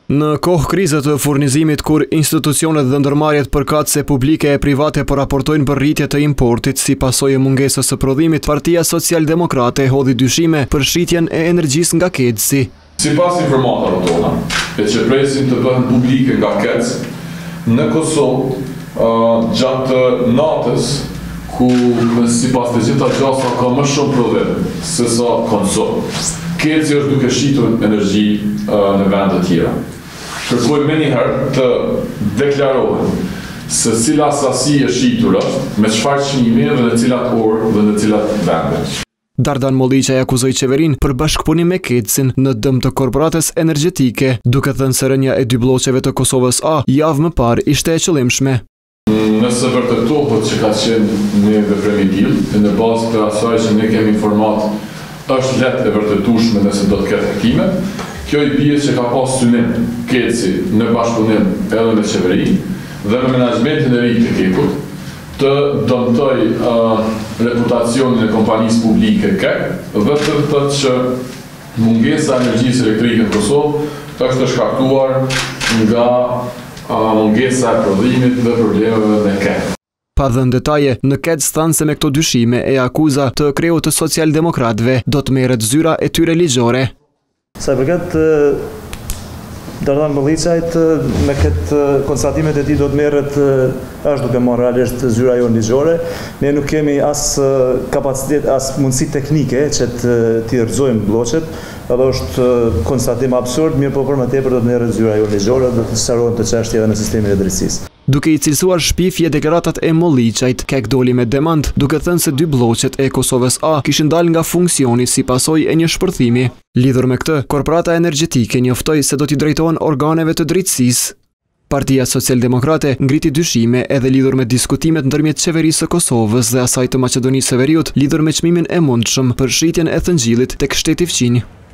Në kohë krizë të furnizimit, kur institucionet dhe ndërmarrjet përkatëse publike e private po raportojnë për rritje të importit si pasojë e mungesës së prodhimit, Partia Social-Demokrate hodhi dyshime për shitjen e energjisë nga KEDS-i. Sipas informatave tona, e që presin të bëhen publike nga KEDS, në Kosovë gjatë natës, ku sipas të gjitha gjasa ka më shumë prodhim se sa konsum. KEDS-i është duke shitur energji në vende të tjera. Kërkoj me njëherë të deklarohen se cila sasi e shitur është, me çfarë çmimi dhe në cilat orë dhe në cilat vende. Dardan Molliqa e akuzoi qeverinë për bashkëpunim me KEDS-in në dëm të korporatës energjetike, duke thënë se rënja e 2 bloqeve të Kosovës A javë më parë ishte e qëllimshme. Nëse vërtetohet që ka qenë një veprim i tillë, në bazë të asaj që ne kemi informat, është lehtë e vërtetueshme nëse do të ketë hektime. Kjo i bie që ka pas synim KEDS-i në bashkëpunim edhe me qeverinë dhe me menaxhmentin e ri të KEK-ut të dëmtoj reputacionin e kompanisë publike KEK dhe të thotë që mungesa e energjisë elektrike në Kosovë është shkaktuar nga mungesa e prodhimit dhe problemeve me KEK. Pa dhënë detaje, në KEDS thanë se me këto dyshime e akuza të kreut të social-demokratëve do të merret zyra e tyre ligjore. Sa i përket Dardan Molliqait, me këtë konstatimet e tij do të merret është duke marrë realisht zyra jonë ligjore. Ne nuk kemi as kapacitet, as mundësi teknike që të rrëzojmë bloqet, edhe është konstatim absurd, mirë po për më tepër do të merret zyra jonë ligjore dhe të sqarohen të çështjeve në sistemin e drejtësisë. Duke i cilësuar shpifje deklaratat e Molliqait, KEK doli me demand, duke thënë se 2 bloqet e Kosovës A kishin dalë nga funksioni si pasojë e një shpërthimi. Lidhur me këtë, korporata energjetike njoftoi se do t'i drejtohen organeve të drejtësisë. Partia Social-Demokrate ngriti dyshime edhe lidhur me diskutimet ndërmjet qeverisë së Kosovës dhe asaj të Maqedonisë së Veriut lidhur me çmimin e mundshëm për shitjen e thëngjillit tek shteti fqinj.